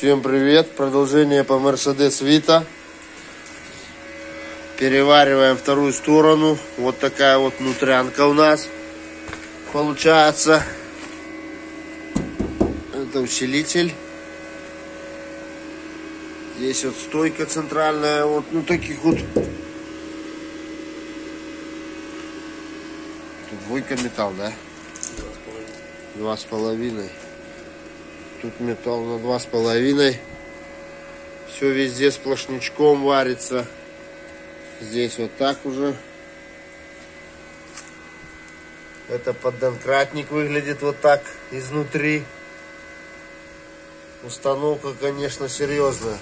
Всем привет! Продолжение по Mercedes Vito. Перевариваем вторую сторону. Вот такая вот внутрянка у нас получается. Это усилитель. Здесь вот стойка центральная. Вот, ну таких вот. Тут двойка металл, да? 2,5. Тут металл на 2,5. Все везде сплошнячком варится. Здесь вот так уже. Это поддонкратник выглядит вот так изнутри. Установка, конечно, серьезная.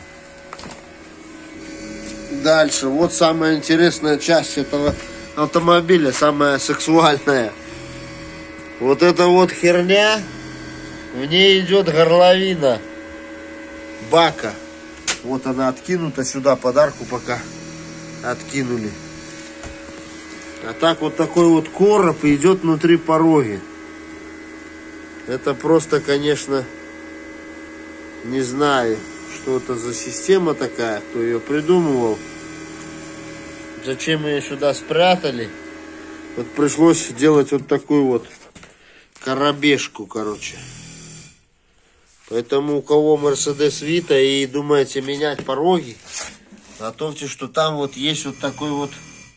Дальше. Вот самая интересная часть этого автомобиля. Самая сексуальная. Вот эта вот херня. В ней идет горловина бака. Вот она откинута сюда, подарку пока откинули. А так вот такой вот короб идет внутри пороги. Это просто, конечно, не знаю, что это за система такая, кто ее придумывал. Зачем ее сюда спрятали? Вот пришлось делать вот такую вот коробешку, короче. Поэтому у кого Mercedes Vito и думаете менять пороги, готовьте, что там вот есть вот такой вот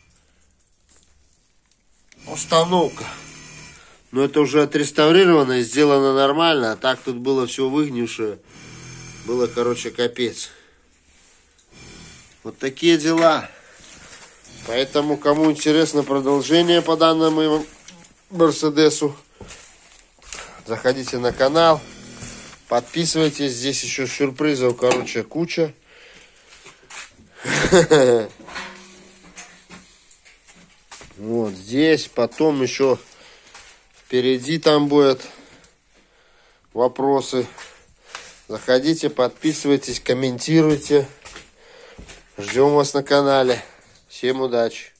установка. Но это уже отреставрировано и сделано нормально. А так тут было все выгнившее. Было, короче, капец. Вот такие дела. Поэтому, кому интересно продолжение по данному Мерседесу, заходите на канал. Подписывайтесь, здесь еще сюрпризов, короче, куча. Вот здесь, потом еще впереди там будут вопросы. Заходите, подписывайтесь, комментируйте. Ждем вас на канале. Всем удачи!